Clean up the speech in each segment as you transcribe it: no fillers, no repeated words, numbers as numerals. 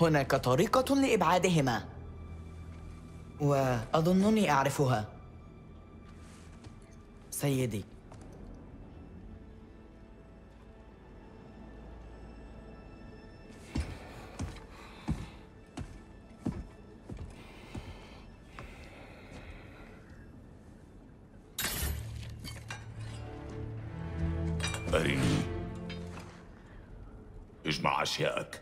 هناك طريقة لإبعادهما، وأظنني أعرفها سيدي. أرني. اجمع أشياءك.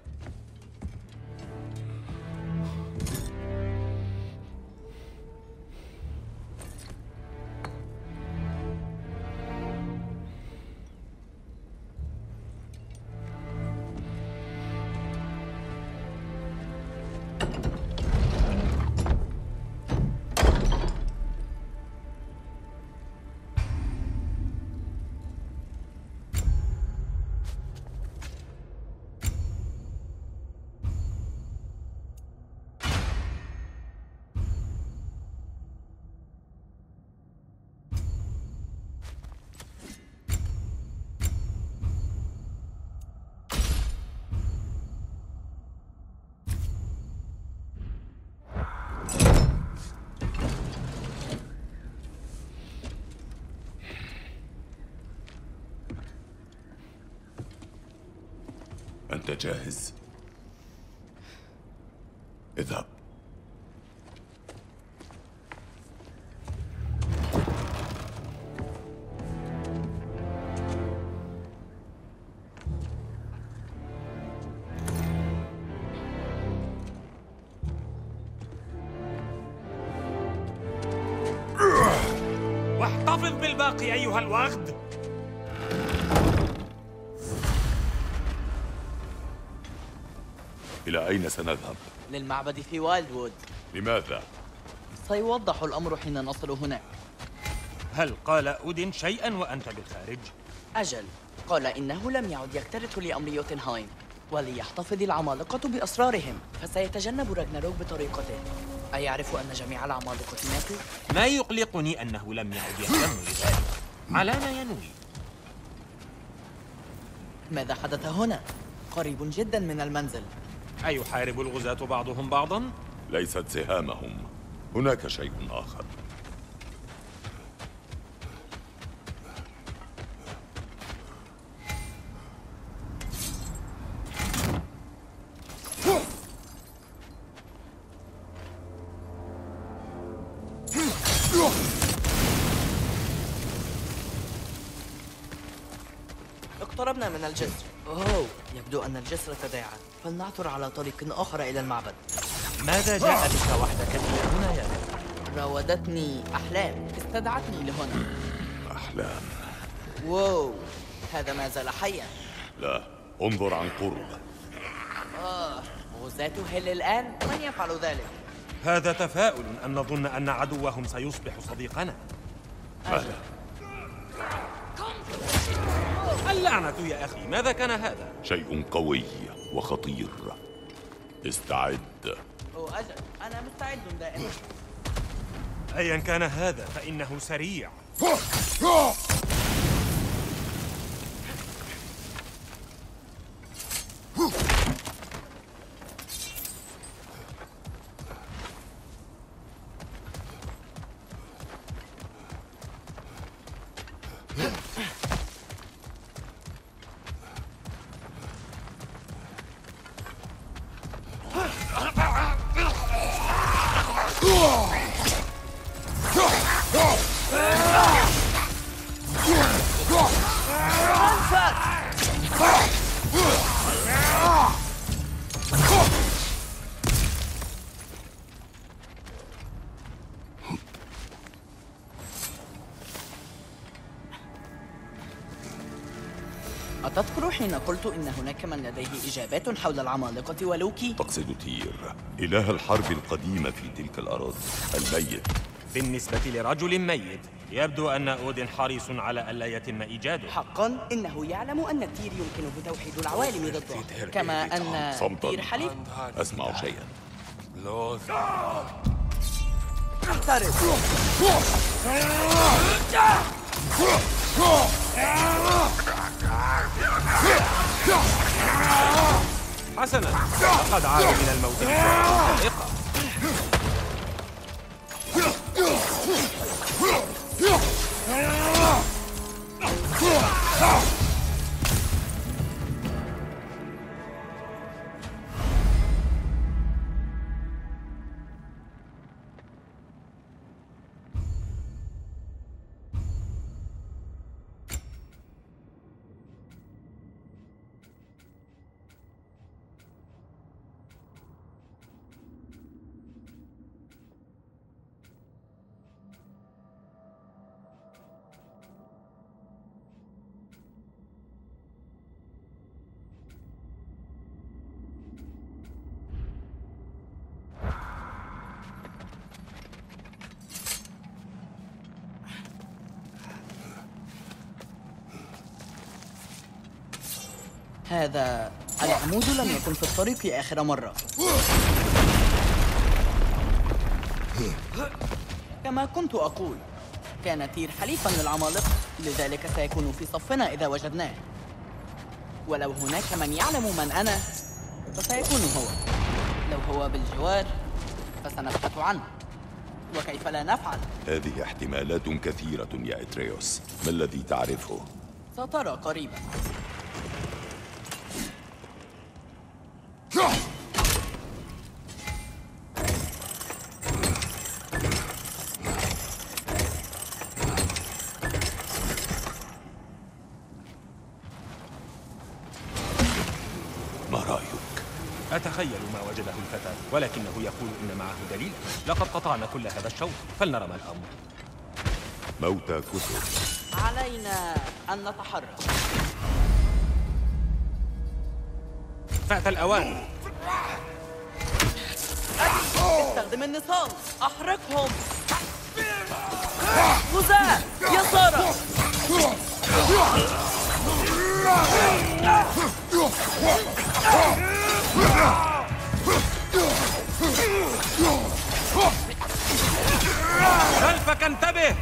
أنت جاهز؟ اذهب. واحتفظ بالباقي أيها الوغد. إلى أين سنذهب؟ للمعبد في وايلدوود. لماذا؟ سيوضح الأمر حين نصل هناك. هل قال أودين شيئا وأنت بالخارج؟ أجل، قال إنه لم يعد يكترث لأمر يوتنهايم، وليحتفظ العمالقة بأسرارهم، فسيتجنب راغناروك بطريقته. أيعرف أن جميع العمالقة ماتوا؟ ما يقلقني أنه لم يعد يهتم لذلك. على ما ينوي؟ ماذا حدث هنا؟ قريب جدا من المنزل. أيحارب الغزاة بعضهم بعضا؟ ليست سهامهم، هناك شيء آخر. اقتربنا من الجسر. أوه، يبدو أن الجسر تداعى، فلنعثر على طريق آخر إلى المعبد. ماذا جاء بك وحدك إلى هنا يا ابني؟ راودتني أحلام، استدعتني لهنا. أحلام؟ واو، هذا ما زال حيا. لا، انظر عن قرب. غزاة هل الآن؟ من يفعل ذلك؟ هذا تفاؤل أن نظن أن عدوهم سيصبح صديقنا. ماذا؟ اللعنة يا أخي، ماذا كان هذا؟ شيء قوي وخطير. استعد. أوه أجل، أنا مستعد دائما. أيا كان هذا فإنه سريع. أتذكر حين قلت إن هناك من لديه إجابات حول العمالقة ولوكي؟ تقصد تير، إله الحرب القديمة في تلك الأراضي، الميت. بالنسبة لرجل ميت، يبدو أن أودين حريص على ألا يتم إيجاده. حقا إنه يعلم أن تير يمكنه توحيد العوالم ضده، كما أن صمتا. تير حليف. أسمع شيئا. احترس. حسنا، لقد عاد من الموت بسرعة فائقة. هذا العمود لم يكن في الطريق آخر مرة. كما كنت أقول، كان تير حليفاً للعمالقة، لذلك سيكون في صفنا إذا وجدناه. ولو هناك من يعلم من أنا فسيكون هو. لو هو بالجوار فسنبحث عنه، وكيف لا نفعل؟ هذه احتمالات كثيرة يا إتريوس. ما الذي تعرفه؟ سترى قريباً. ما رأيك؟ أتخيل ما وجده الفتى، ولكنه يقول إن معه دليل. لقد قطعنا كل هذا الشوط، فلنرى ما الأمر. موتى كثر. علينا أن نتحرك. فات الأوان. استخدم النصال، أحرقهم. غزاة يسارا. خلفك، انتبه.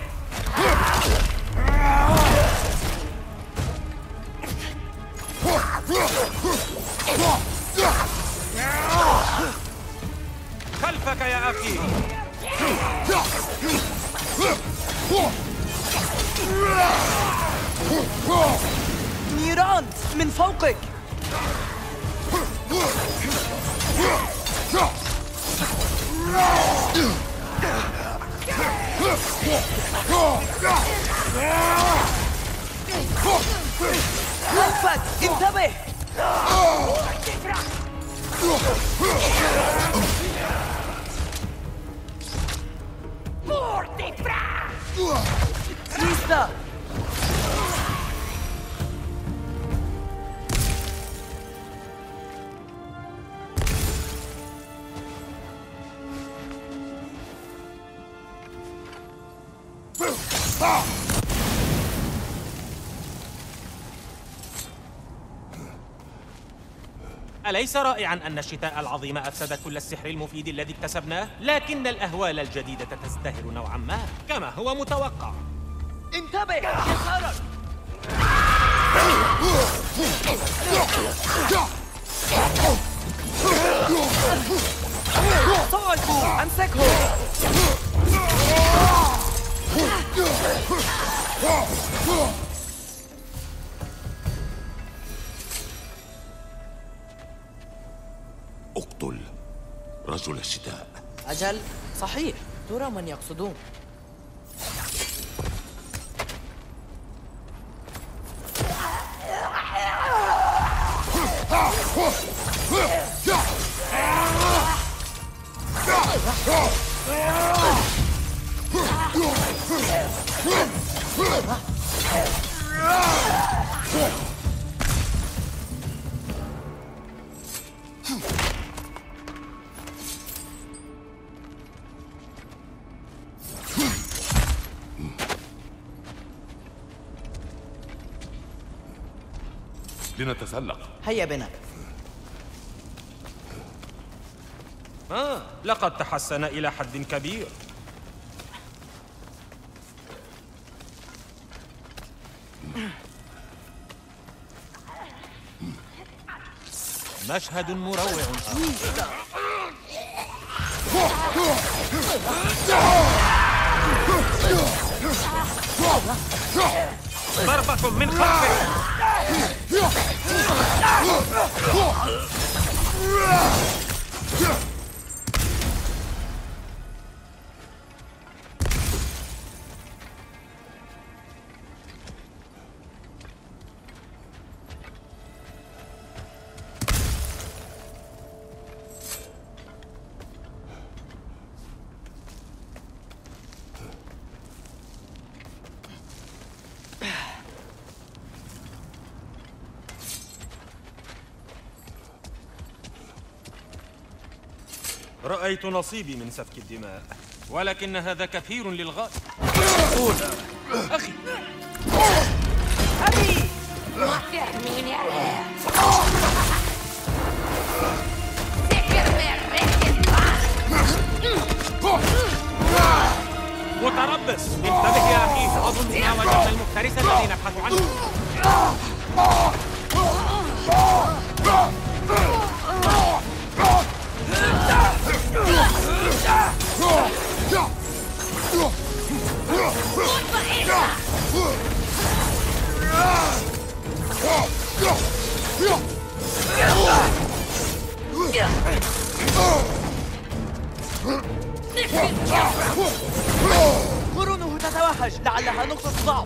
خلفك يا أخي. نيران من فوقك. خلفك، انتبه. ليسا. أليس رائعاً أن الشتاء العظيم أفسد كل السحر المفيد الذي اكتسبناه؟ لكن الأهوال الجديدة تزدهر نوعاً ما، كما هو متوقع. انتبه يسارك. صعدوا، امسكهم. اقتل رجل الشتاء. أجل، صحيح. ترى من يقصدون؟ لنتسلق. هيا بنا. لقد تحسن إلى حد كبير. مشهد مروع. ضربة من خلفه. رأيت نصيبي من سفك الدماء، ولكن هذا كثير للغاية. أخي أبي متربص، انتبه يا أخي، أظننا وجدنا المفترس الذي نبحث عنه. قرونه تتوهج، لعلها نقطة ضعف.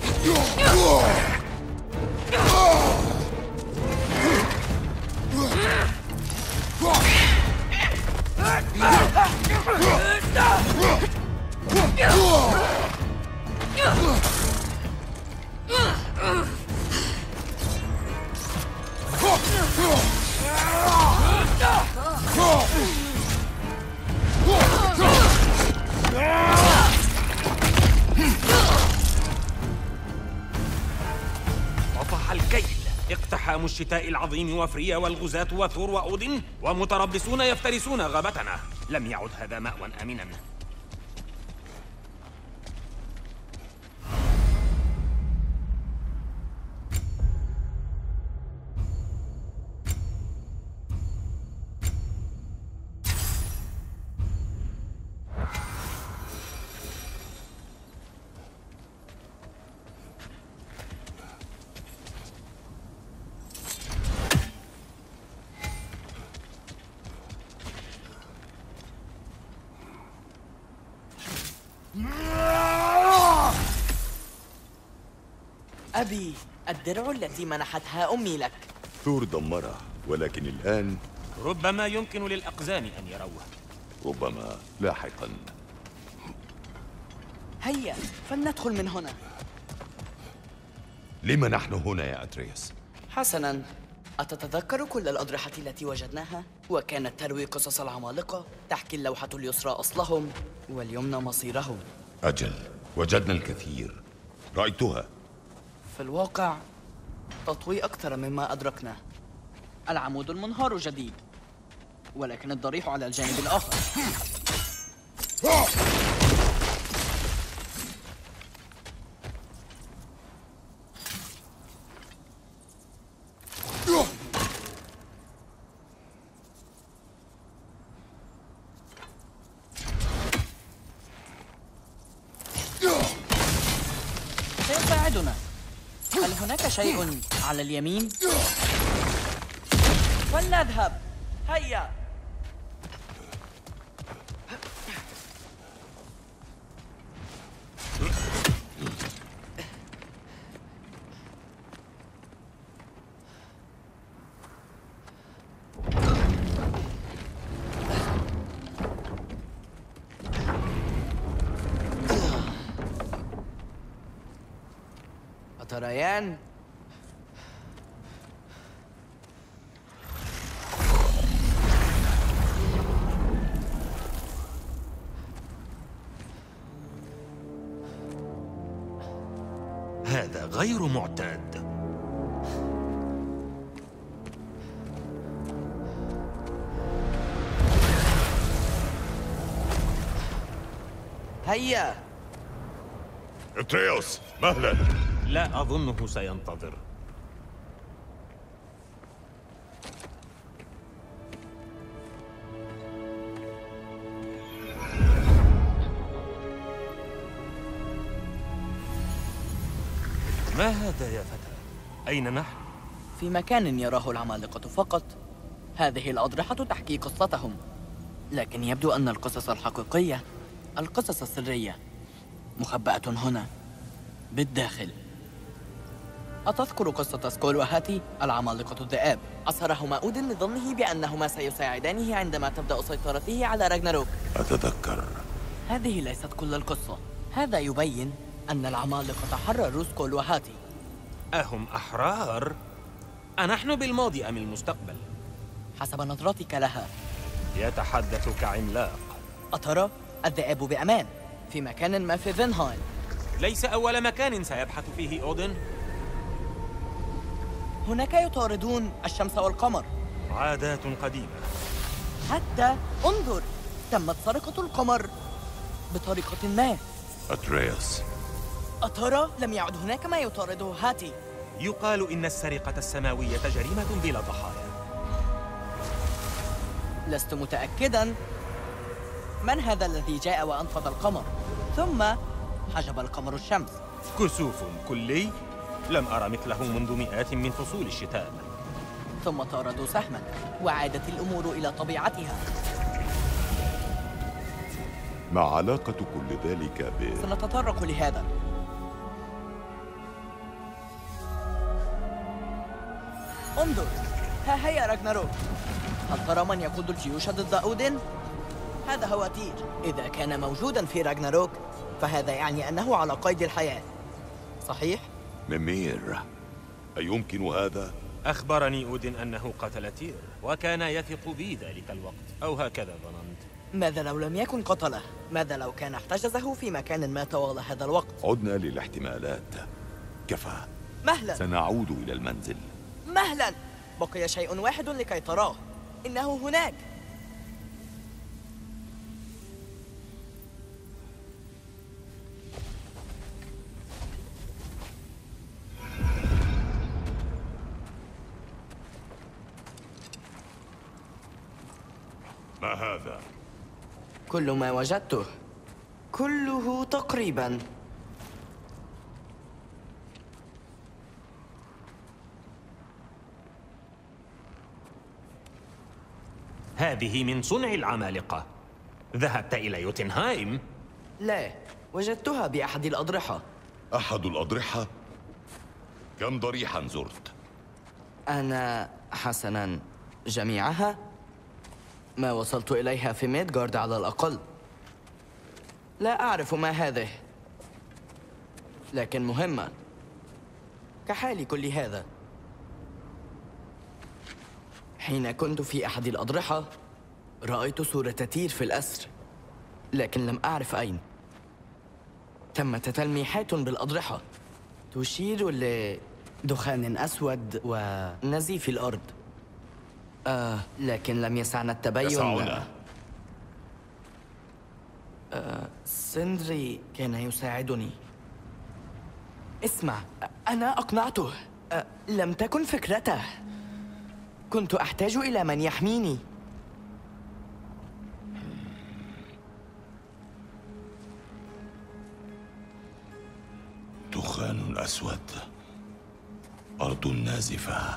طفح الكيل. اقتحام الشتاء العظيم وفريا والغزاة وثور وأودن ومتربصون يفترسون غابتنا. لم يعد هذا مأوى آمنا. أبي، الدرع التي منحتها أمي لك. ثور دمرها، ولكن الآن ربما يمكن للأقزام أن يروه. ربما لاحقا. هيا فلندخل من هنا. لما نحن هنا يا أتريس؟ حسناً، أتتذكر كل الأضرحة التي وجدناها؟ وكانت تروي قصص العمالقة، تحكي اللوحة اليسرى أصلهم واليمنى مصيرهم. أجل، وجدنا الكثير، رأيتها. في الواقع تطوي أكثر مما أدركنا. العمود المنهار جديد، ولكن الضريح على الجانب الآخر. سيساعدنا. هل هناك شيء على اليمين؟ فلنذهب. هيا. أتريان؟ هذا غير معتاد. هيا. أتريوس، مهلا. لا أظنه سينتظر. ما هذا يا فتى؟ أين نحن؟ في مكان يراه العمالقة فقط. هذه الأضرحة تحكي قصتهم، لكن يبدو أن القصص الحقيقية، القصص السرية، مخبأة هنا بالداخل. أتذكر قصة سكول وهاتي العمالقة الذئاب؟ أسرهما أودن لظنه بأنهما سيساعدانه عندما تبدأ سيطرته على راغناروك. أتذكر. هذه ليست كل القصة. هذا يبين أن العمالقة حرروا سكول وهاتي. أهم أحرار؟ أنحن بالماضي أم المستقبل؟ حسب نظرتك لها. يتحدث كعملاق. أترى الذئاب بأمان في مكان ما في فينهايم؟ ليس أول مكان سيبحث فيه أودن. هناك يطاردون الشمس والقمر. عادات قديمة. حتى انظر، تمت سرقة القمر بطريقة ما. أترياس. أترى لم يعد هناك ما يطارده هاتي؟ يقال إن السرقة السماوية جريمة بلا ضحايا. لست متأكداً. من هذا الذي جاء وأنفذ القمر ثم حجب القمر الشمس؟ كسوف كلي لم أرى مثله منذ مئات من فصول الشتاء. ثم طاردوا سهماً وعادت الأمور إلى طبيعتها. ما علاقة كل ذلك سنتطرق لهذا. انظر، ها هي راغناروك. هل ترى من يقود الجيوش ضد أودن؟ هذا هو تير. إذا كان موجوداً في راغناروك فهذا يعني أنه على قيد الحياة، صحيح؟ ميمير، أيمكن هذا؟ أخبرني أودن أنه قتل تير، وكان يثق بي ذلك الوقت، أو هكذا ظننت. ماذا لو لم يكن قتله؟ ماذا لو كان احتجزه في مكان ما طوال هذا الوقت؟ عدنا للاحتمالات. كفى. مهلاً سنعود إلى المنزل. مهلاً، بقي شيء واحد لكي تراه. إنه هناك. ما هذا؟ كل ما وجدته، كله تقريباً. هذه من صنع العمالقة. ذهبت إلى يوتنهايم؟ لا، وجدتها بأحد الأضرحة. أحد الأضرحة؟ كم ضريحا زرت؟ أنا حسناً جميعها. ما وصلت إليها في ميدغارد على الأقل. لا أعرف ما هذه، لكن مهمة كحال كل هذا. حين كنت في أحد الأضرحة رأيت صورة تير في الأسر، لكن لم أعرف أين. تمت تلميحات بالأضرحة تشير لدخان أسود ونزيف الأرض. لكن لم يسعنا التبين. يسعنا. سندري كان يساعدني. اسمع، أنا أقنعته. لم تكن فكرته. كنت أحتاج إلى من يحميني. دخان أسود، أرض نازفة،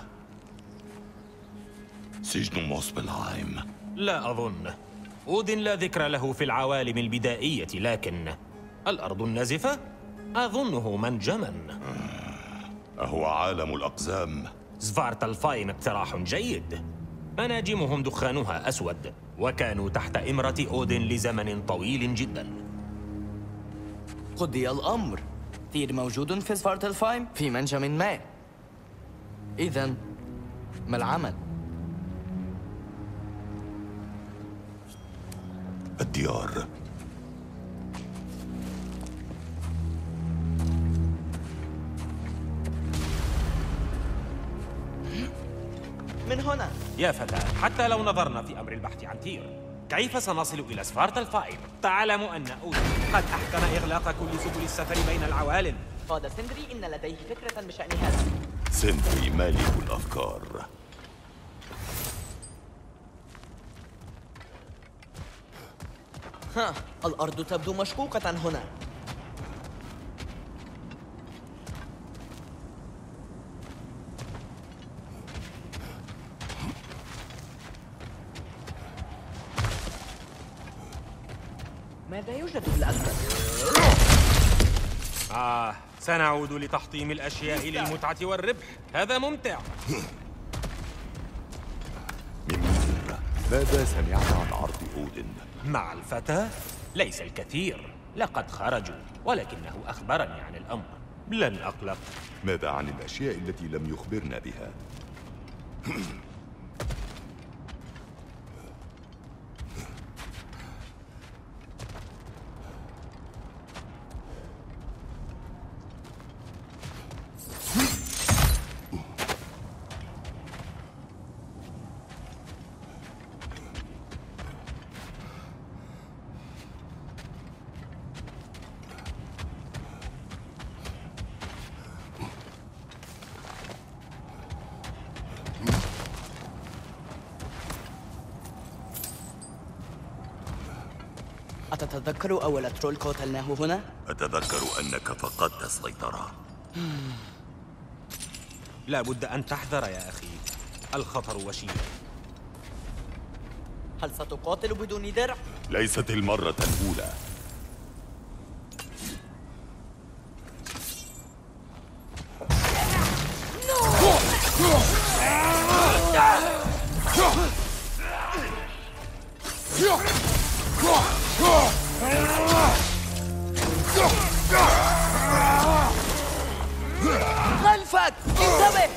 سجن موسبلهايم. لا أظن. أودن لا ذكر له في العوالم البدائية، لكن الأرض النازفة أظنه منجما. أهو عالم الأقزام؟ سفارتالفايم اقتراح جيد. مناجمهم دخانها أسود، وكانوا تحت إمرة أودن لزمن طويل جدا. قضي الأمر. تير موجود في سفارتالفايم في منجم ما. إذن ما العمل؟ الديار. من هنا. يا فتى، حتى لو نظرنا في أمر البحث عن تير، كيف سنصل إلى سفارتالفايم؟ تعلم أن أودن قد أحكم إغلاق كل سبل السفر بين العوالم. قال سندري إن لديه فكرة بشأن هذا. سندري مالك الأفكار. الأرض تبدو مشقوقة هنا. ماذا يوجد بالأسفل؟ سنعود لتحطيم الأشياء للمتعة والربح. هذا ممتع. ميمير، ماذا سمعت عن عرض أودن؟ مع الفتى؟ ليس الكثير. لقد خرجوا، ولكنه أخبرني عن الأمر. لن أقلق. ماذا عن الأشياء التي لم يخبرنا بها؟ أتتذكر أول ترول قتلناه هنا؟ أتذكر أنك فقدت السيطرة. لا بد أن تحذر يا أخي، الخطر وشيك. هل ستقاتل بدون درع؟ ليست المرة الأولى. خلفك! انتبه!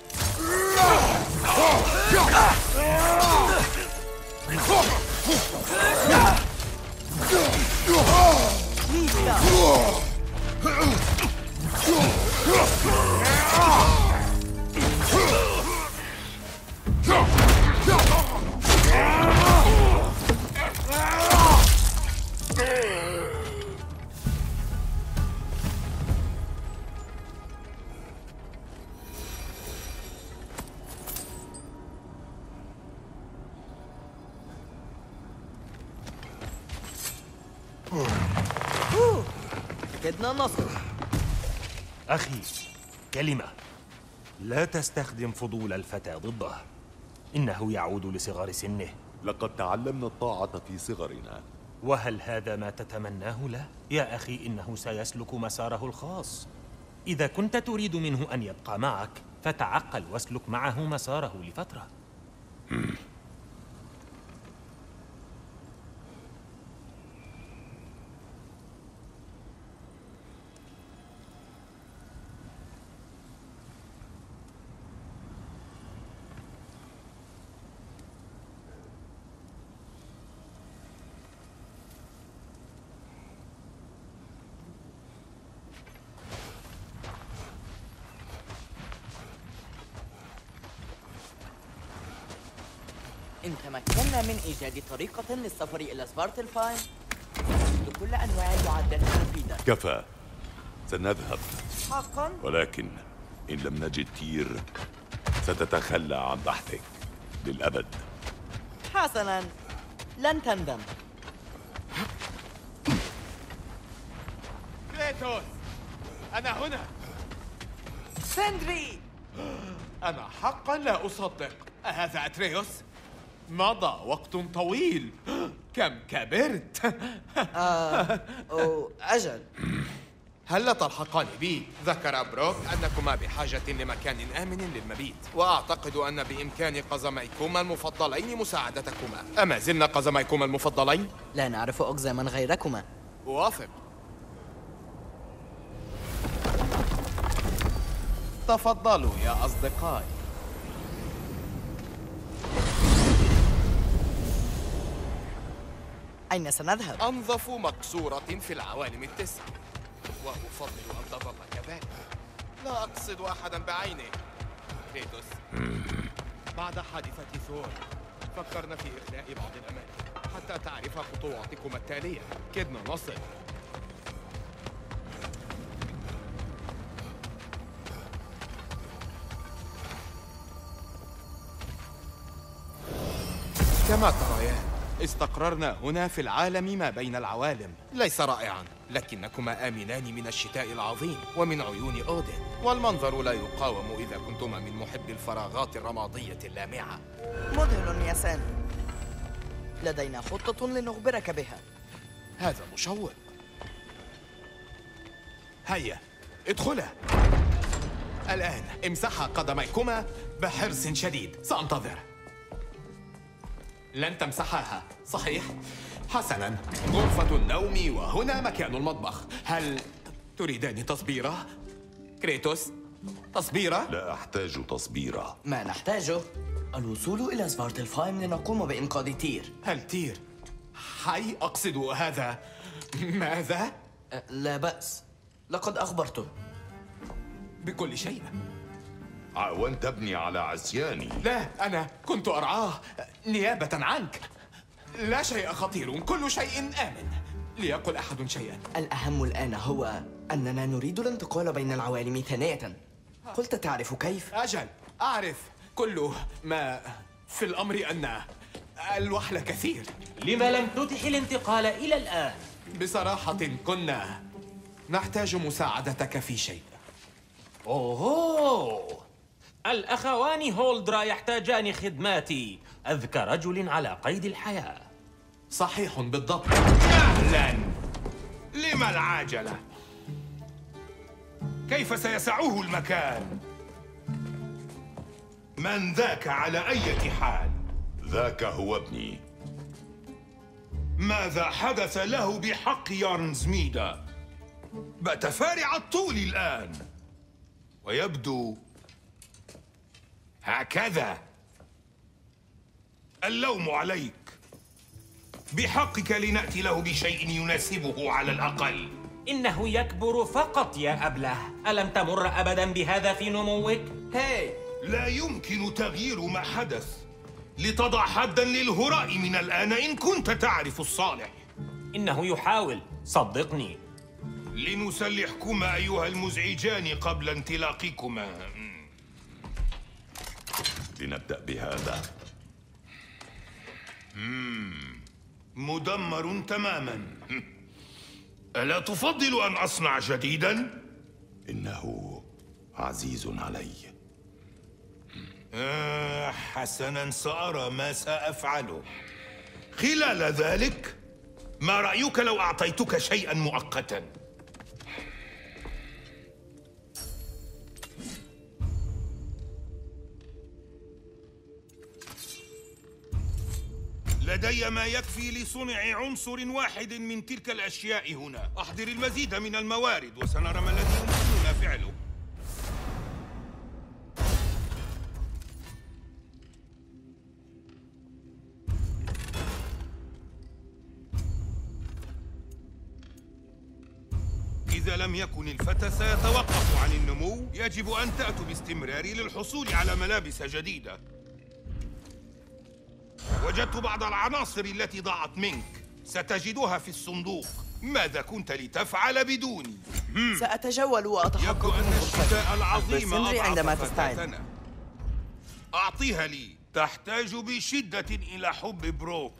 كدنا النصر. أخي، كلمة. لا تستخدم فضول الفتى ضده. إنه يعود لصغر سنه. لقد تعلمنا الطاعة في صغرنا. وهل هذا ما تتمناه له؟ يا أخي، إنه سيسلك مساره الخاص. إذا كنت تريد منه أن يبقى معك فتعقل واسلك معه مساره لفترة. إن تمكنا من إيجاد طريقة للسفر إلى سفارتلفاين لكل أنواع المعدات المفيدة. كفى، سنذهب. حقا؟ ولكن إن لم نجد تير ستتخلى عن بحثك للأبد. حسنا، لن تندم. كريتوس، أنا هنا. سندري! أنا حقا لا أصدق. أهذا أتريوس؟ مضى وقت طويل. كم كبرت. أجل. هل لا تلحقان بي؟ ذكر بروك أنكما بحاجة لمكان آمن للمبيت، وأعتقد أن بإمكان قزميكما المفضلين مساعدتكما. أما زلنا قزميكما المفضلين؟ لا نعرف أقزاما غيركما. أوافق. تفضلوا يا أصدقائي. أين سنذهب؟ أنظف مكسورة في العوالم التسع، وأفضل أن تظل كذلك. لا أقصد أحدا بعينه. كريتوس، بعد حادثة ثور فكرنا في إخلاء بعض الأماكن حتى تعرف خطواتكم التالية. كدنا نصل. كما تريان، استقررنا هنا في العالم ما بين العوالم. ليس رائعا، لكنكما آمنان من الشتاء العظيم ومن عيون أودن، والمنظر لا يقاوم إذا كنتما من محبي الفراغات الرمادية اللامعة. مذهل يا سام. لدينا خطة لنخبرك بها. هذا مشوق. هيا ادخلا. الآن امسحا قدميكما بحرص شديد، سأنتظر. لن تمسحاها، صحيح؟ حسناً، غرفة النوم وهنا مكان المطبخ. هل تريدان تصبيرة؟ كريتوس، تصبيرة؟ لا أحتاج تصبيرا. ما نحتاجه الوصول إلى سفارتلفايم لنقوم بإنقاذ تير. هل تير حي؟ أقصد هذا ماذا؟ لا بأس، لقد أخبرته بكل شيء. عاونت ابني على عصياني. لا، أنا كنت أرعاه نيابة عنك. لا شيء خطير، كل شيء آمن. ليقل أحد شيئا. الأهم الآن هو أننا نريد الانتقال بين العوالم ثانية. قلت تعرف كيف؟ أجل، أعرف. كل ما في الأمر أن الوحل كثير. لما لم تتح الانتقال إلى الآن؟ بصراحة كنا نحتاج مساعدتك في شيء. أوه، الأخوان هولدرا يحتاجان خدماتي. أذكى رجل على قيد الحياة. صحيح بالضبط. أهلاً. لما العجلة؟ كيف سيسعه المكان؟ من ذاك على أي حال؟ ذاك هو ابني. ماذا حدث له بحق يارنزميدا؟ بات فارع الطول الآن، ويبدو هكذا. اللوم عليك. بحقك لنأتي له بشيء يناسبه على الأقل. إنه يكبر فقط يا أبله. ألم تمر أبداً بهذا في نموك؟ هاي، لا يمكن تغيير ما حدث. لتضع حداً للهراء من الآن إن كنت تعرف الصالح. إنه يحاول، صدقني. لنسلحكما أيها المزعجان قبل انطلاقكما. لنبدأ بهذا. مدمر تماماً. ألا تفضل أن أصنع جديداً؟ إنه عزيز علي. حسناً، سأرى ما سأفعله. خلال ذلك، ما رأيك لو أعطيتك شيئاً مؤقتاً؟ لدي ما يكفي لصنع عنصر واحد من تلك الأشياء هنا. أحضر المزيد من الموارد وسنرى ما الذي يمكننا فعله. إذا لم يكن الفتى سيتوقف عن النمو، يجب أن تأتوا باستمرار للحصول على ملابس جديدة. وجدت بعض العناصر التي ضاعت منك، ستجدها في الصندوق. ماذا كنت لتفعل بدوني؟ سأتجول وأتحقق يبدو أن من الشتاء العظيم سندري عندما أضعف تستعد. فتاتنا. أعطيها لي. تحتاج بشدة إلى حب بروك.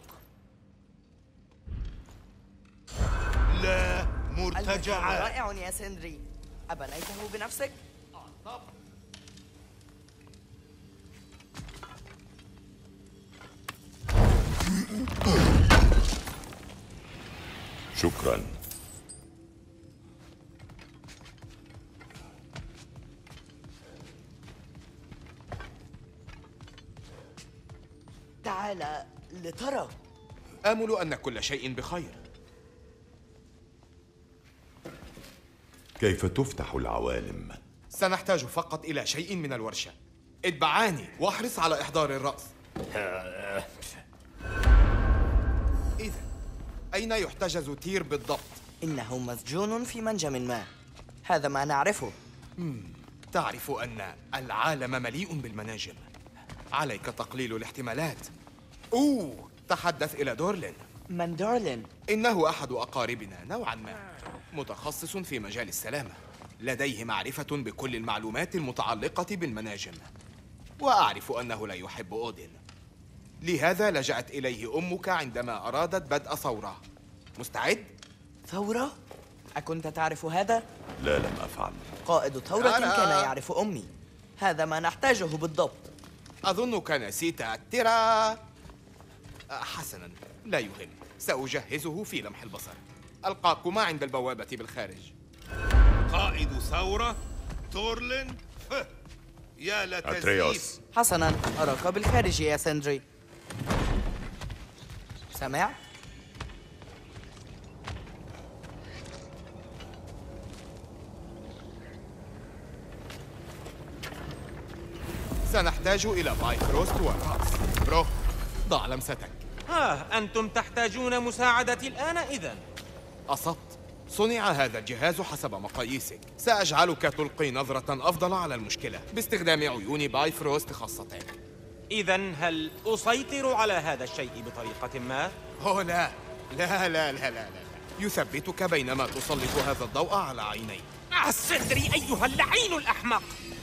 لا مرتجعات. رائع يا سندري. أبنيته بنفسك؟ شكراً. تعال لترى. آمل أن كل شيء بخير. كيف تفتح العوالم؟ سنحتاج فقط إلى شيء من الورشة. اتبعاني واحرص على إحضار الرأس. إذا أين يحتجز تير بالضبط؟ إنه مسجون في منجم ما. هذا ما نعرفه. تعرف أن العالم مليء بالمناجم. عليك تقليل الاحتمالات. تحدث إلى دورلين. من دورلين؟ إنه أحد أقاربنا نوعاً ما، متخصص في مجال السلامة. لديه معرفة بكل المعلومات المتعلقة بالمناجم، وأعرف أنه لا يحب أودين. لهذا لجأت إليه أمك عندما أرادت بدء ثورة. مستعد؟ ثورة؟ أكنت تعرف هذا؟ لا، لم أفعل. قائد ثورة كان يعرف أمي. هذا ما نحتاجه بالضبط. أظنك نسيت الترا. حسناً، لا يهم. سأجهزه في لمح البصر. ألقاكما عند البوابة بالخارج. قائد ثورة تورلين. يا لتزييف. أتريوس. حسناً، أراك بالخارج يا سندري. سمع؟ سنحتاج إلى بايفروست والرأس. برو، ضع لمستك. أنتم تحتاجون مساعدتي الآن إذن. أصبت. صنع هذا الجهاز حسب مقاييسك. سأجعلك تلقي نظرة أفضل على المشكلة باستخدام عيون بايفروست خاصتك. إذن هل أسيطر على هذا الشيء بطريقة ما؟ أوه لا لا لا لا لا لا. يثبتك بينما تسلط هذا الضوء على عينيك. سندري أيها اللعين الأحمق!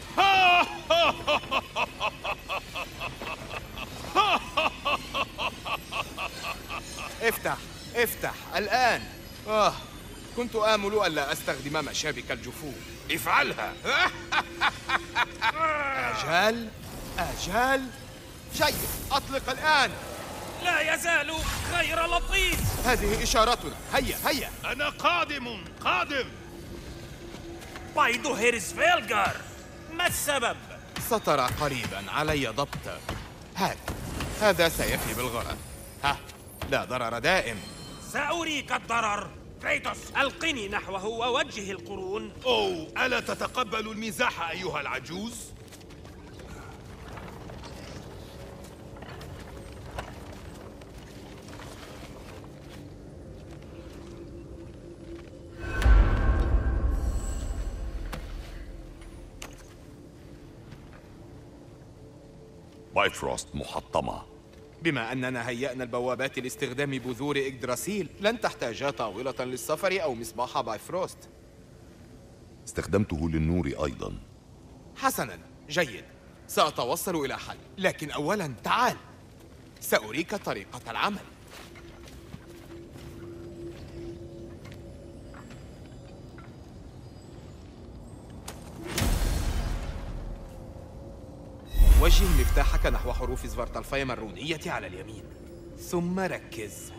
افتح افتح الآن. كنت آمل ألا أستخدم مشابك الجفون. افعلها. أجل أجل. جيد، أطلق الآن. لا يزال غير لطيف. هذه إشارتنا. هيا هيا. أنا قادم قادم. بايدو هيرزفيلغر، ما السبب؟ سترى قريبا. علي ضبط هذا سيفي بالغرض. لا ضرر دائم. سأريك الضرر. كريتوس، ألقني نحوه ووجه القرون. ألا تتقبل المزاح أيها العجوز؟ بايفروست محطمة. بما أننا هيأنا البوابات لاستخدام بذور إغدراسيل، لن تحتاجا طاولة للسفر أو مصباح بايفروست. استخدمته للنور أيضا. حسناً، جيد. سأتوصل إلى حل، لكن أولاً تعال. سأريك طريقة العمل. وجه مفتاحك نحو حروف سفارتالفايم الرونية على اليمين، ثم ركز.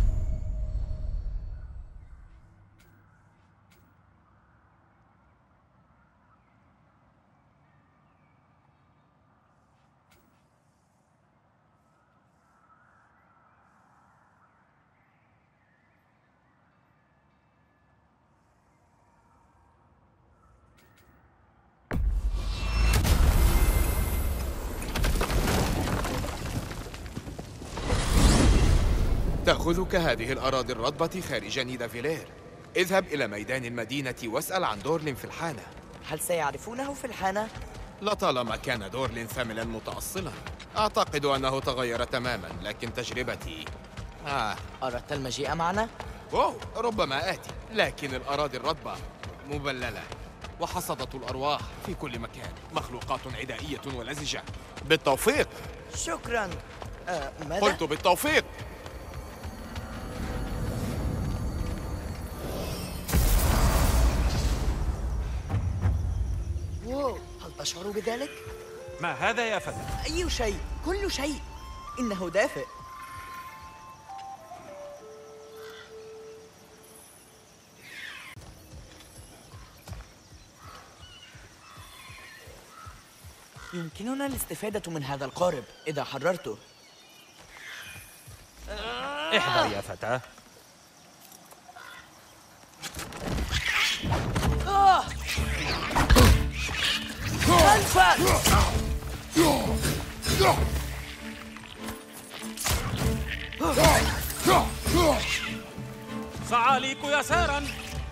تأخذك هذه الأراضي الرطبة خارج نيدافيلير. اذهب إلى ميدان المدينة واسأل عن دورلين في الحانة. هل سيعرفونه في الحانة؟ لطالما كان دورلين ثاملا متأصلا. أعتقد أنه تغير تماما، لكن تجربتي... أردت المجيء معنا؟ ربما آتي، لكن الأراضي الرطبة مبللة، وحصدة الأرواح في كل مكان، مخلوقات عدائية ولزجة. بالتوفيق. شكرا. ماذا؟ قلت بالتوفيق. هل تشعر بذلك؟ ما هذا يا فتى؟ أي شيء، كل شيء. إنه دافئ. يمكننا الاستفادة من هذا القارب إذا حررته. احذر يا فتى. خلفك! صعاليك يسارا.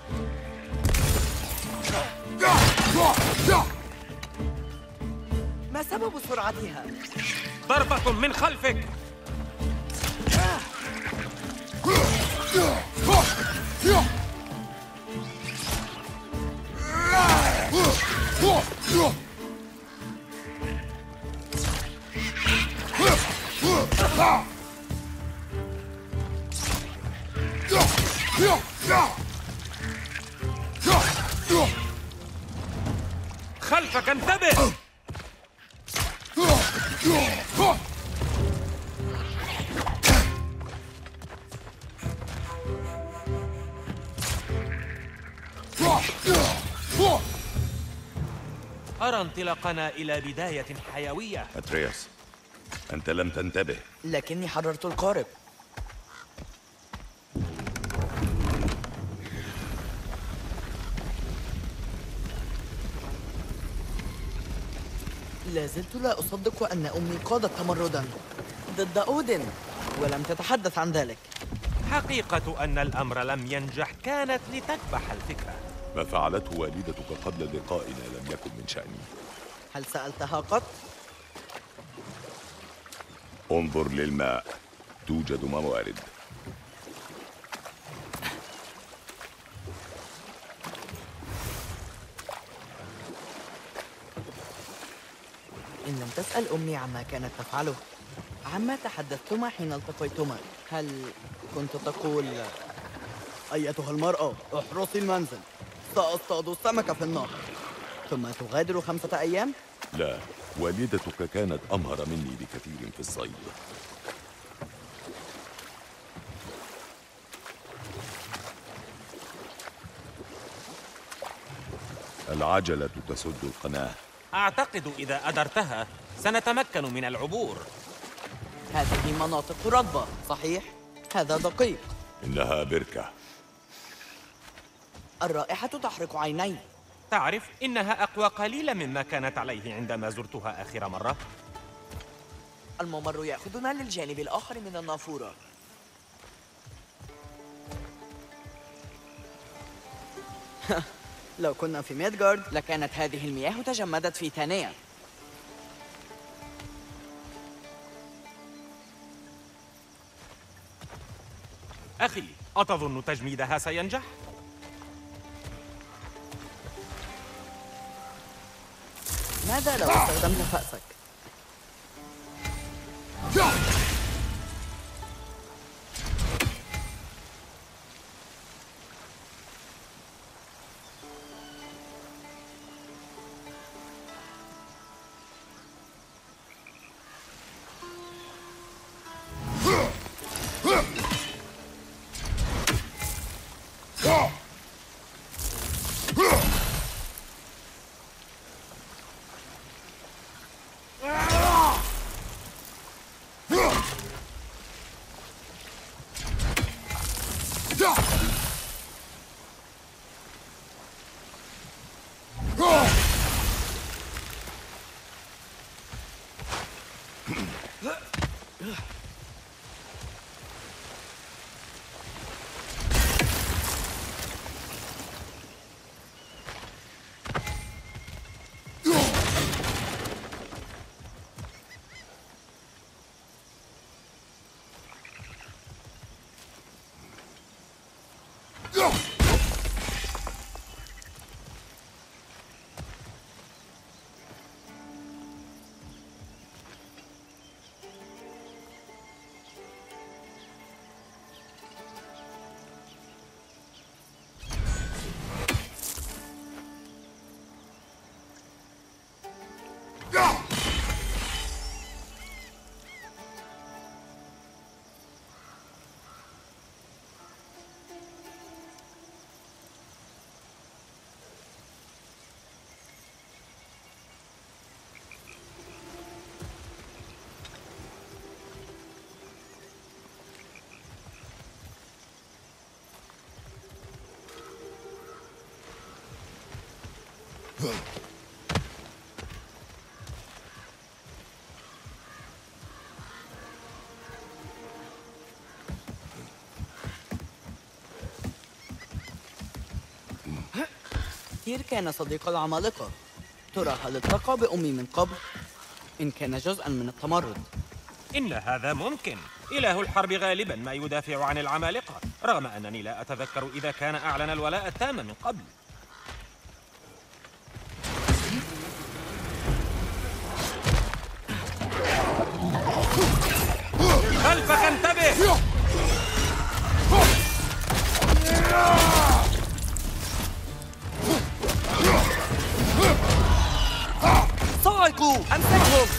ما سبب سرعتها؟ ضربة من خلفك. خلفك، انتبه. أرى انطلاقنا إلى بداية حيوية. أترياس، أنت لم تنتبه. لكني حررت القارب. لا زلت لا أصدق أن أمي قادت تمردا ضد أودن ولم تتحدث عن ذلك. حقيقة أن الأمر لم ينجح كانت لتكبح الفكرة. ما فعلته والدتك قبل لقائنا لم يكن من شأني. هل سألتها قط؟ انظر للماء، توجد موارد. إن لم تسأل أمي عما كانت تفعله، عما تحدثتما حين التقيتما، هل كنت تقول أيتها المرأة احرسي المنزل، سأصطاد السمك في النهر، ثم تغادر 5 أيام؟ لا، والدتك كانت أمهر مني بكثير في الصيد. العجلة تسد القناة. أعتقد إذا أدرتها سنتمكن من العبور. هذه مناطق رطبة، صحيح؟ هذا دقيق. إنها بركة. الرائحة تحرق عيني. تعرف إنها أقوى قليلا مما كانت عليه عندما زرتها آخر مرة. الممر يأخذنا للجانب الآخر من النافورة. لو كنا في ميدغارد لكانت هذه المياه تجمدت في ثانية. أخي، أتظن تجميدها سينجح؟ ماذا لو استخدمت فأسك؟ تير كان صديق العمالقة. ترى هل التقى بأمي من قبل؟ إن كان جزءا من التمرد. إن هذا ممكن. إله الحرب غالبا ما يدافع عن العمالقة، رغم أنني لا أتذكر إذا كان أعلن الولاء التام من قبل. خلفك، انتبه! صاعقوا! أمسكهم!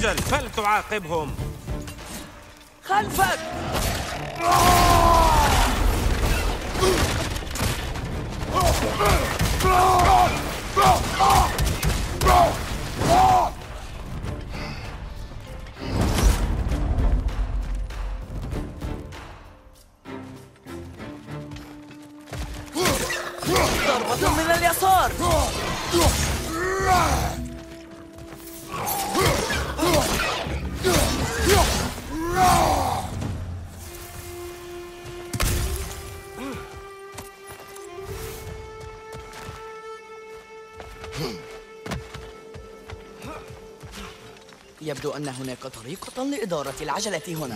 أجل، فلتعاقبهم. خلفك. ضربة من اليسار. يبدو أن هناك طريقة لإدارة العجلة هنا.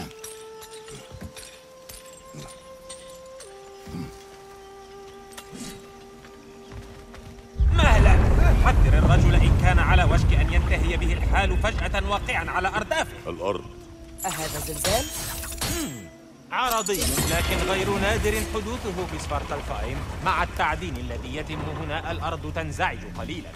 مهلا، حذر الرجل إن كان على وشك أن ينتهي به الحال فجأة واقعا على أردافه. الأرض. أهذا زلزال؟ عرضي لكن غير نادر حدوثه في سبارتالفايم. مع التعدين الذي يتم هنا الأرض تنزعج قليلا.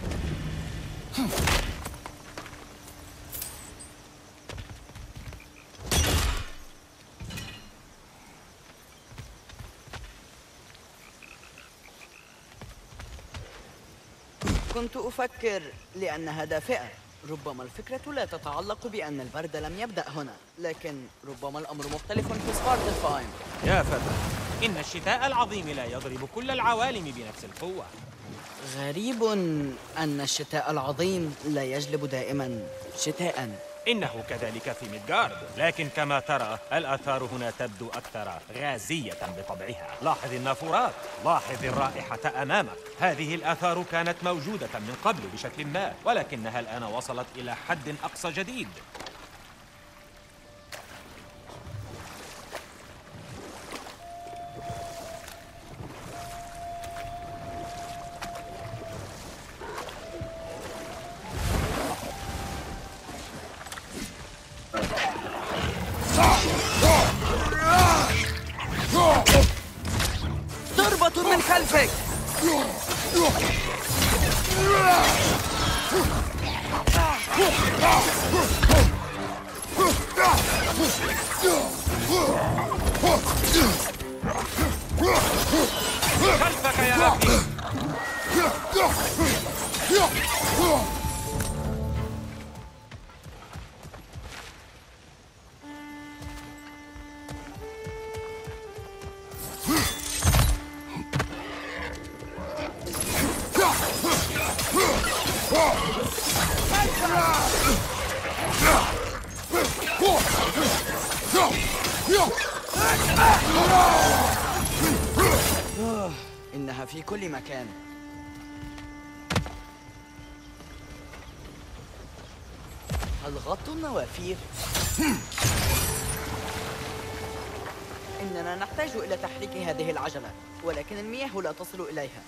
كنت أفكر لأنها دافئة. ربما الفكرة لا تتعلق بأن البرد لم يبدأ هنا، لكن ربما الأمر مختلف في سبارتالفايم. يا فتى، إن الشتاء العظيم لا يضرب كل العوالم بنفس القوة. غريب أن الشتاء العظيم لا يجلب دائما شتاء. إنه كذلك في ميدغارد، لكن كما ترى الآثار هنا تبدو أكثر غازية بطبعها. لاحظ النافورات، لاحظ الرائحة أمامك. هذه الآثار كانت موجودة من قبل بشكل ما، ولكنها الآن وصلت إلى حد أقصى جديد. ضربة من خلفك. خلفك يا أخي. إنها في كل مكان. هل غطوا النوافير؟ إننا نحتاج إلى تحريك هذه العجلة، ولكن المياه لا تصل إليها.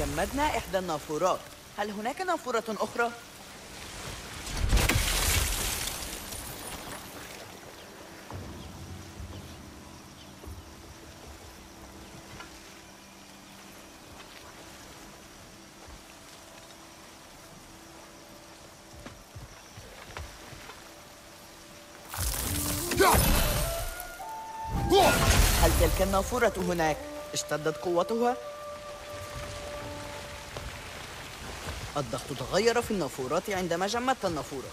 جمدنا إحدى النافورات. هل هناك نافورة أخرى؟ هل تلك النافورة هناك اشتدت قوتها؟ الضغط تغير في النافورات عندما جمدت النافورة.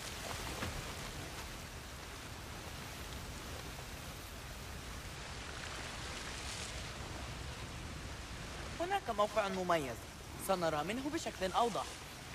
هناك موقع مميز سنرى منه بشكل أوضح.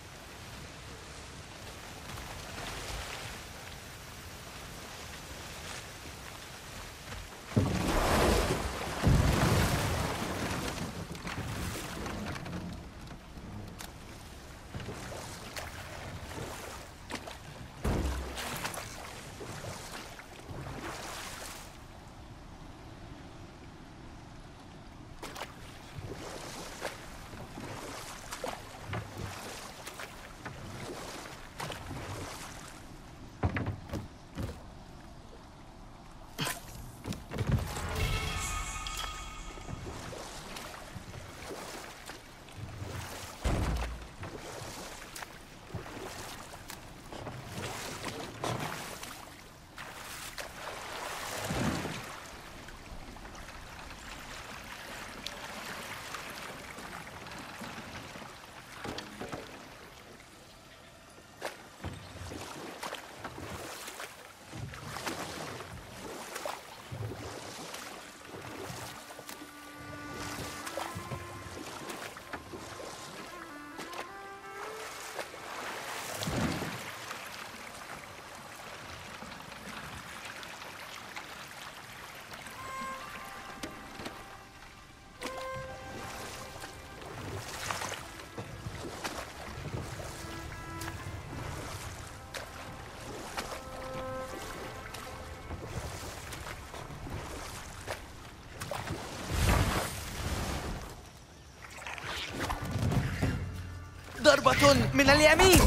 ضربة من اليمين.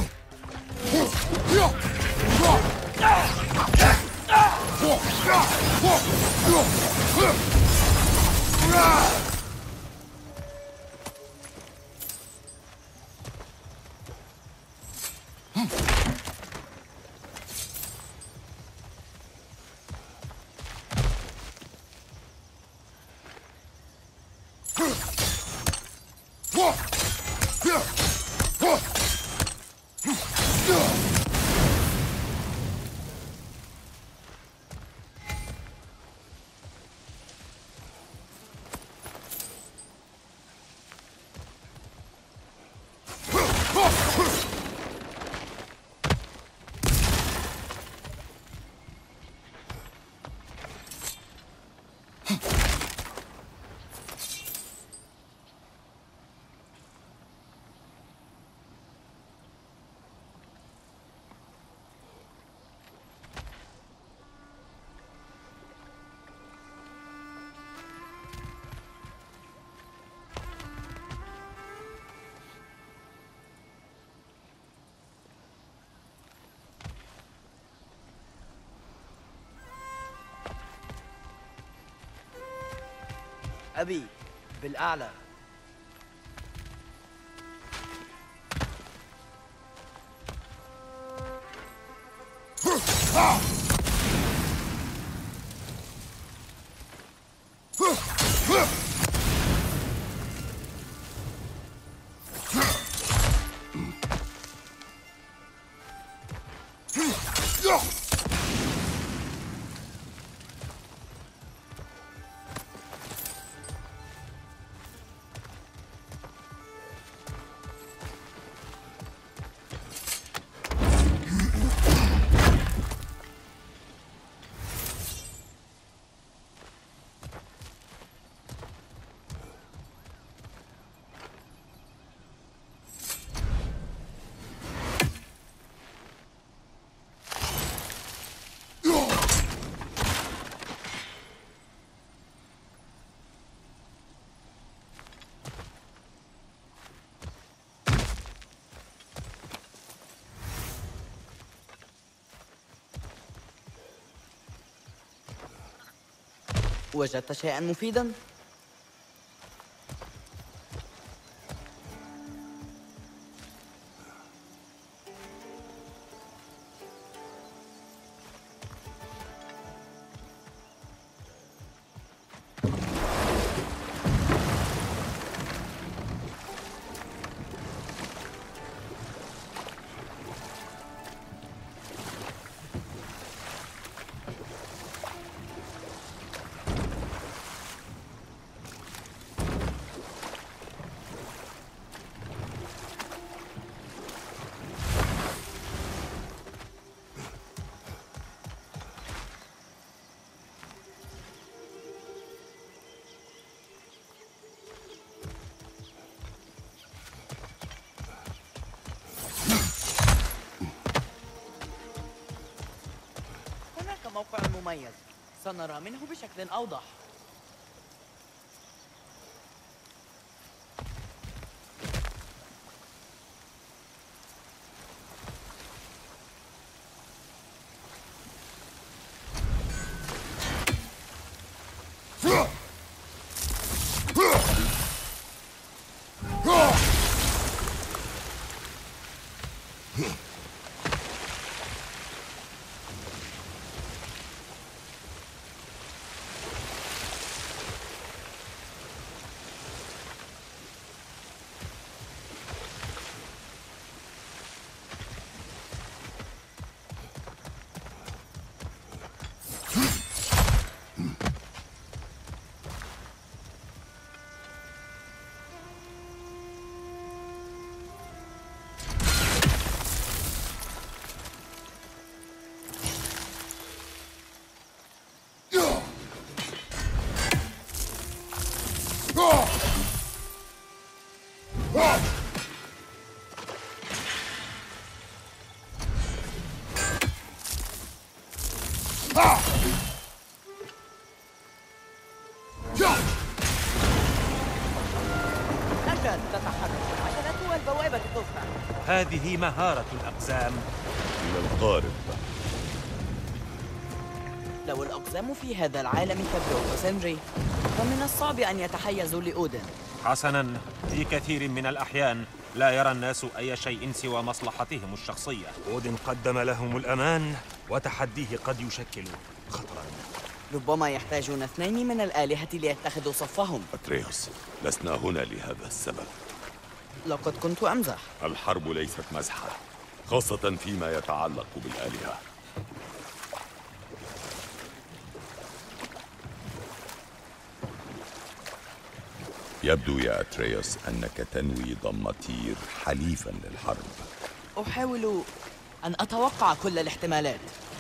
أبي بالأعلى. وجدت شيئا مفيدا؟ موقع مميز سنرى منه بشكل أوضح. أجل تتحرك العجلة والبوابة تفتح. هذه مهارة الأقزام. إلى القارب. لو الأقزام في هذا العالم كبروتوس هنري فمن الصعب أن يتحيزوا لأودن. حسناً، في كثير من الأحيان لا يرى الناس أي شيء سوى مصلحتهم الشخصية. أودن قدم لهم الأمان وتحديه قد يشكل خطراً. ربما يحتاجون 2 من الآلهة ليتخذوا صفهم. أتريوس، لسنا هنا لهذا السبب. لقد كنت أمزح. الحرب ليست مزحة، خاصة فيما يتعلق بالآلهة. يبدو يا أتريوس أنك تنوي ضم تير حليفاً للحرب. أحاول أن أتوقع كل الاحتمالات.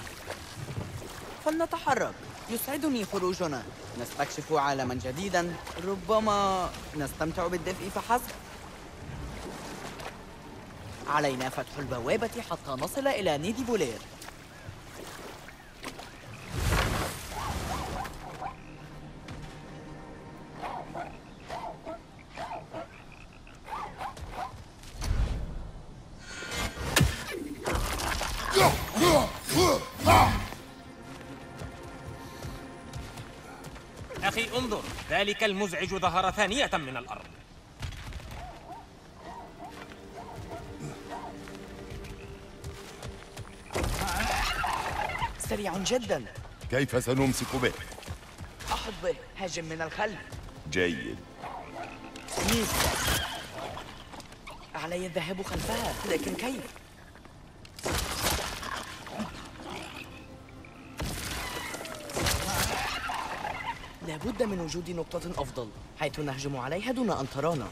فلنتحرك، يسعدني خروجنا. نستكشف عالماً جديداً، ربما نستمتع بالدفء فحسب. علينا فتح البوابة حتى نصل إلى نيدي بولير. أخي انظر، ذلك المزعج ظهر ثانية من الأرض. سريع جدا. كيف سنمسك به؟ أحط به، هاجم من الخلف. جيد. علي الذهاب خلفها، لكن كيف؟ لابد من وجود نقطة أفضل حيث نهجم عليها دون أن ترانا.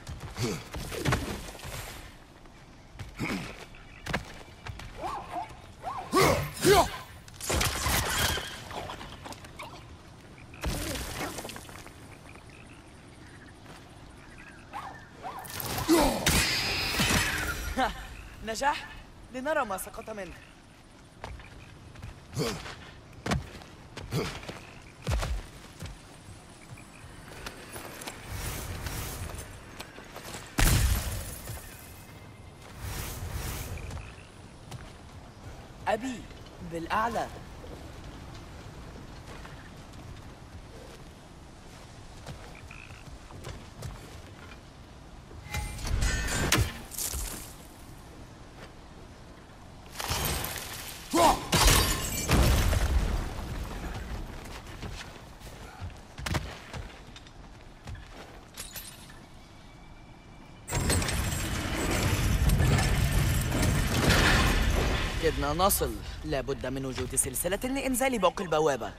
نجح؟ لنرى ما سقط منه. أبي بالأعلى. كدنا نصل. لابد من وجود سلسلة لإنزال باقي البوابة.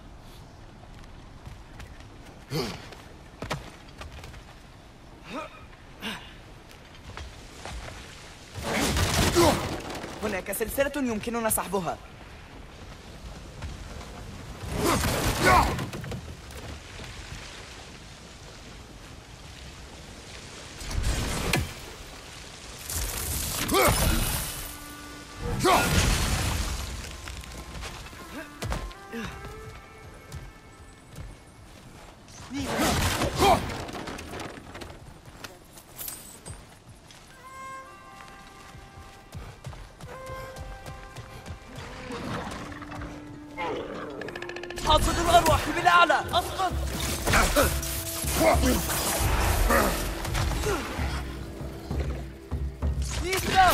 هناك سلسلة يمكننا سحبها. حاصد الأرواح بالأعلى. أسقط. نيستا.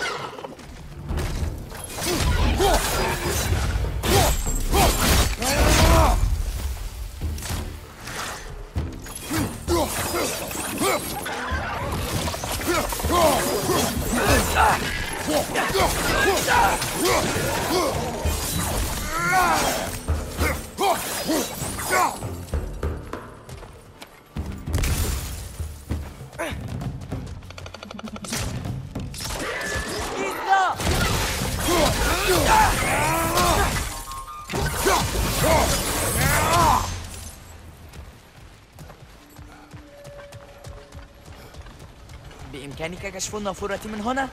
بإمكانك كشف النافورة من هنا؟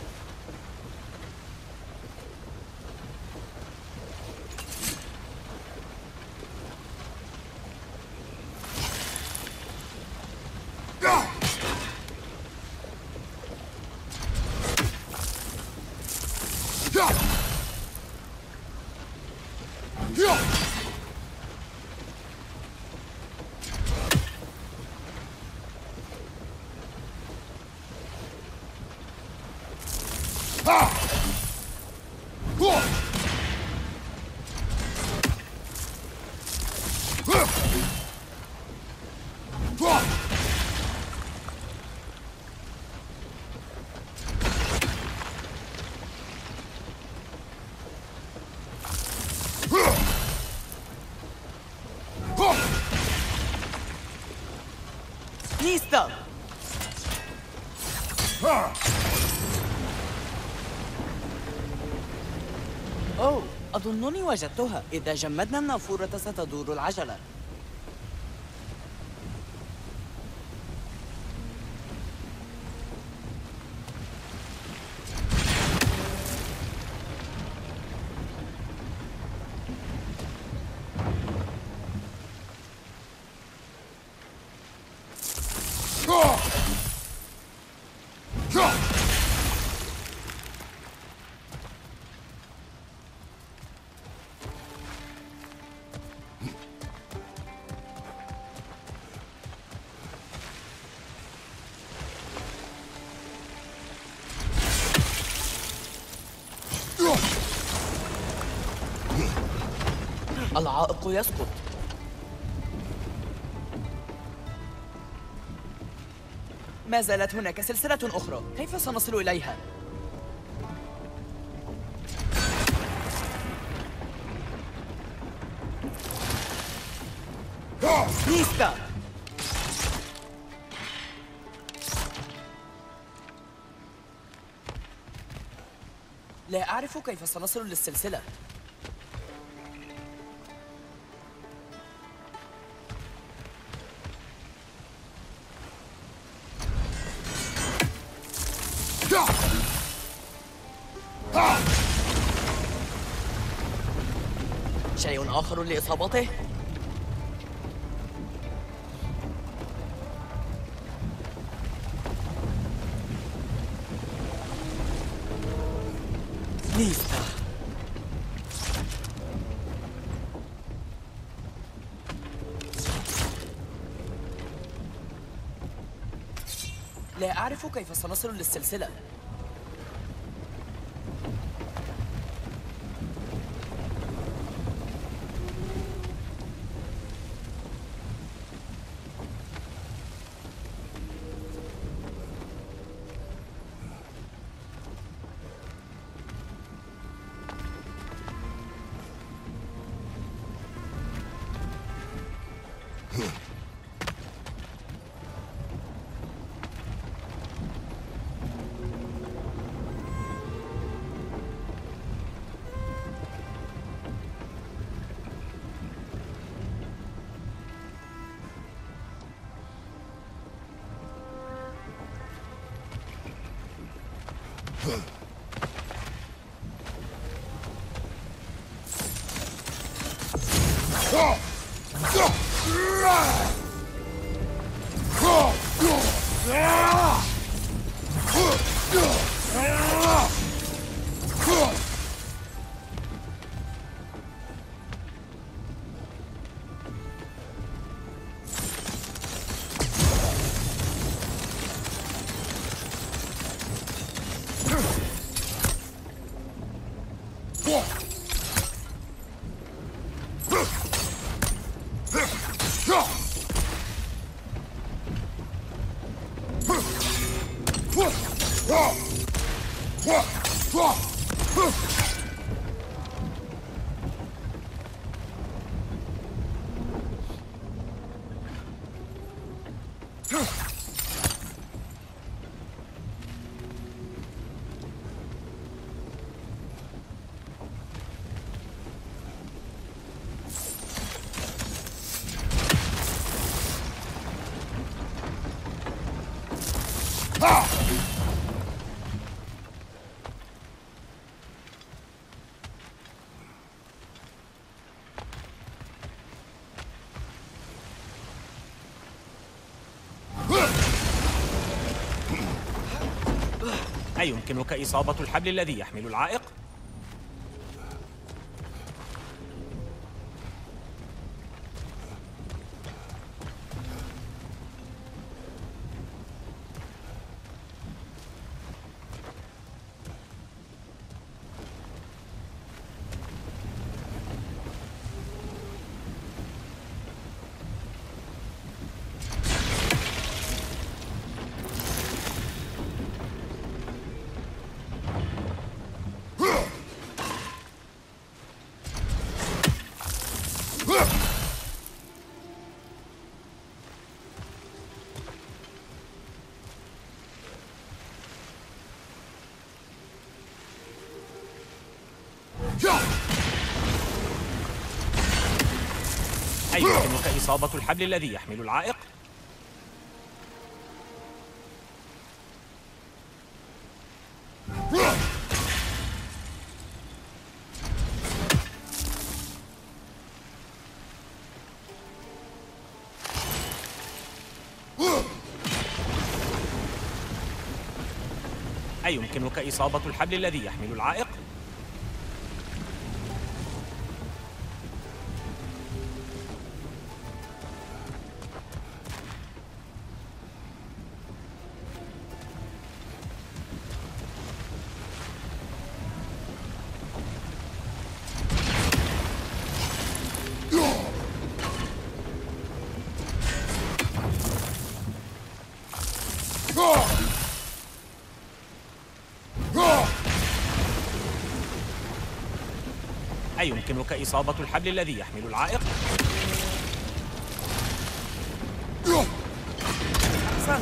نيستا. أوه، أظنني وجدتها. إذا جمدنا النافورة ستدور العجلة. العائق يسقط. ما زالت هناك سلسلة أخرى. كيف سنصل إليها؟ نيستا. لا أعرف كيف سنصل للسلسلة. شيء آخر لإصابته؟ نيستا. لا أعرف كيف سنصل للسلسلة. أيمكنك إصابة الحبل الذي يحمل العائق؟ أيمكنك إصابة الحبل الذي يحمل العائق؟ أيمكنك إصابة الحبل الذي يحمل العائق؟ أيمكنك إصابة الحبل الذي يحمل العائق؟ أحسنت.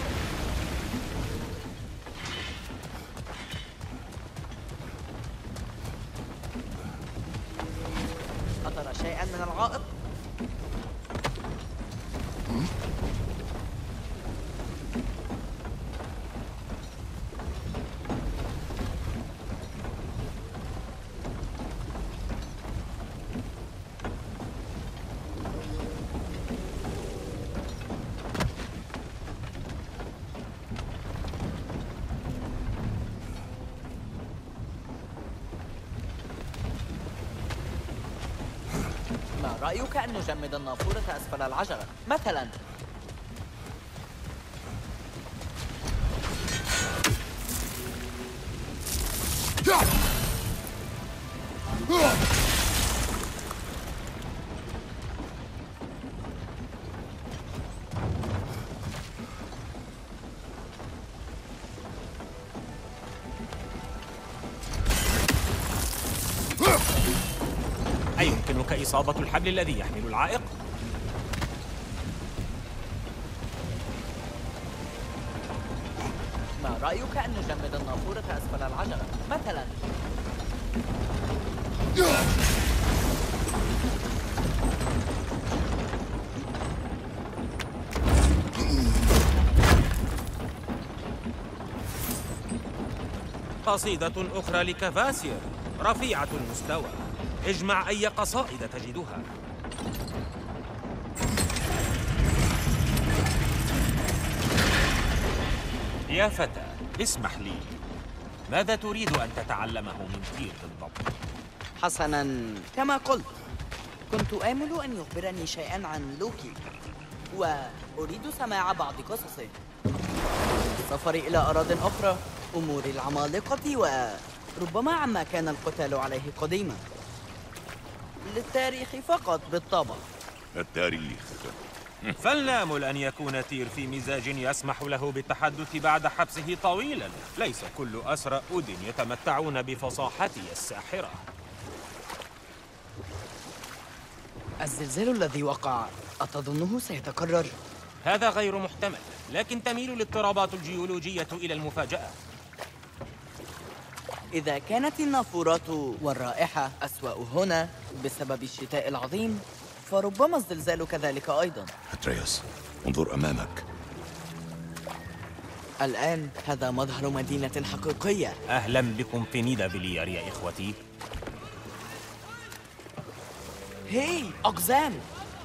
أترى شيئا من العائق؟ ما رأيك أن نجمد النافورة أسفل العجلة مثلا؟ أيمكنك إصابة الحبل الذي يحمل العائق؟ ما رأيك أن نجمد النافورة أسفل العجلة مثلا؟ قصيدة أخرى لكفاسير رفيعة المستوى. اجمع أي قصائد تجدها. يا فتى، اسمح لي، ماذا تريد أن تتعلمه من تير بالضبط؟ حسناً، كما قلت، كنت آمل أن يخبرني شيئاً عن لوكي، وأريد سماع بعض قصصه، السفر إلى أراضٍ أخرى، أمور العمالقة، وربما عما كان القتال عليه قديماً. للتاريخ فقط بالطبع. التاريخ. فلنامل أن يكون تير في مزاج يسمح له بالتحدث بعد حبسه طويلاً. ليس كل أسرى أودين يتمتعون بفصاحتي الساحرة. الزلزال الذي وقع أتظنه سيتكرر؟ هذا غير محتمل، لكن تميل الاضطرابات الجيولوجية إلى المفاجأة. إذا كانت النافورات والرائحة أسوأ هنا بسبب الشتاء العظيم، فربما الزلزال كذلك أيضاً. أترياس، انظر أمامك. الآن هذا مظهر مدينة حقيقية. أهلا بكم في نيدافيلير يا إخوتي. هاي أقزام!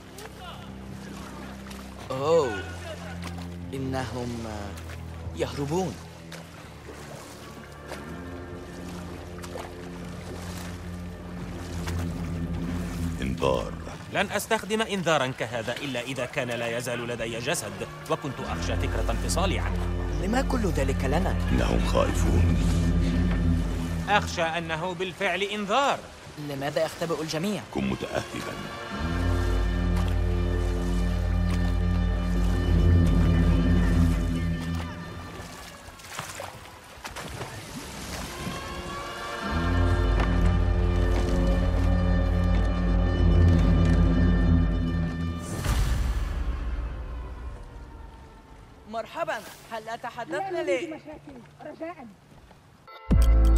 أوه، إنهم يهربون. انذار. لن أستخدم إنذاراً كهذا إلا إذا كان لا يزال لدي جسد، وكنت أخشى فكرة انفصالي عنه. لما كل ذلك لنا؟ إنهم خائفون. أخشى أنه بالفعل إنذار. لماذا يختبئ الجميع؟ كن متأهباً. مرحبا، هل أتحدثنا لي؟ مشاكل رجاء.